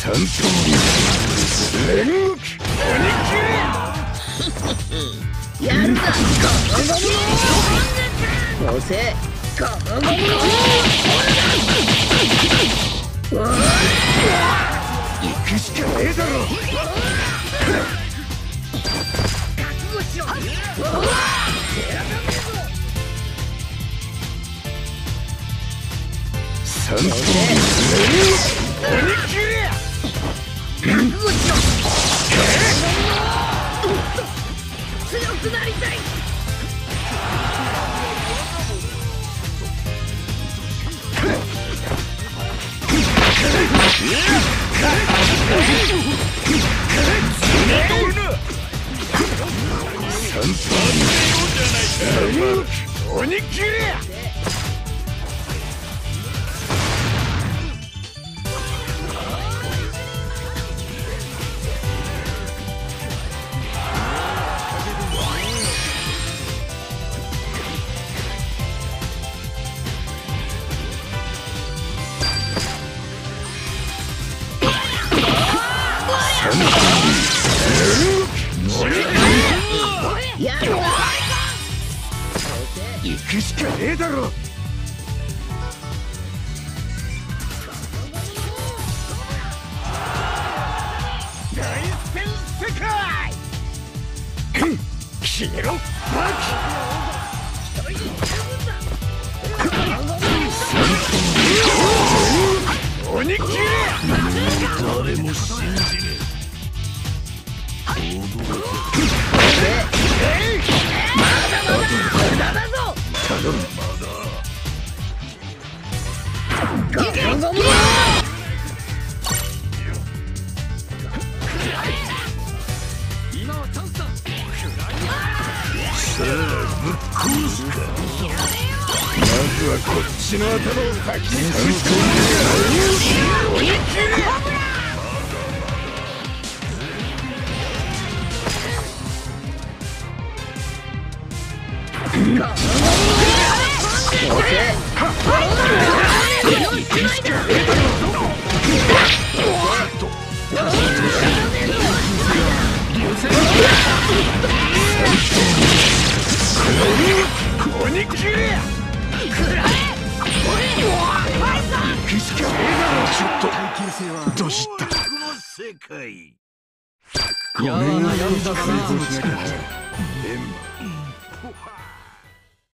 三刀流煉獄鬼やるなゴムゴムの押せゴムゴムの行くしかねえだろ覚悟しろ三刀流鬼切れ覚悟しろ強くなりたい鬼切れ行くしかねえだろ大戦世界消えろバキ鬼切れ誰も信じねえまずはこっちの頭を先に探し込んで鬼切れ鬼切れ行くしかねえだろちょっとどしった世界これが成功しなかったメンバー